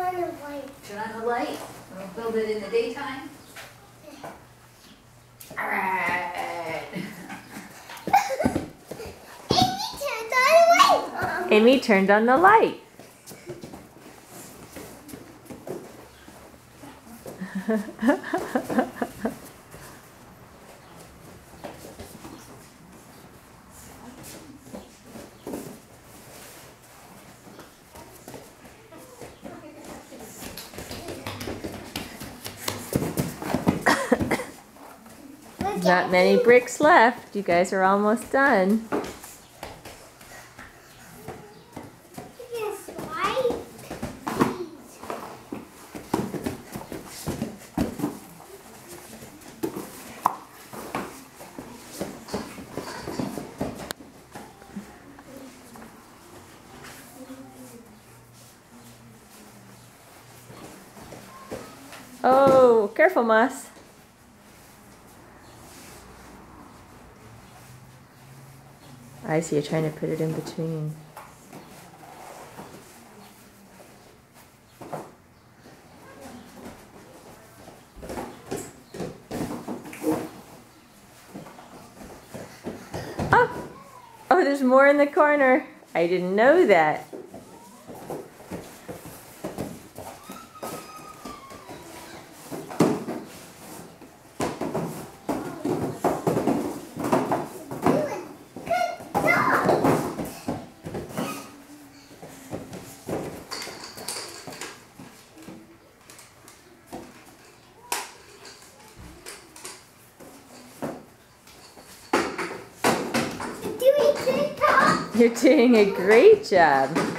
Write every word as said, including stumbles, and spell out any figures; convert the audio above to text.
on the light. Turn on the light. We'll build it in the daytime. All right. Amy turned on the light. Amy turned on the light. Not many bricks left. You guys are almost done. Oh, careful, Moss. I see, you're trying to put it in between. Oh! Oh, there's more in the corner. I didn't know that. You're doing a great job.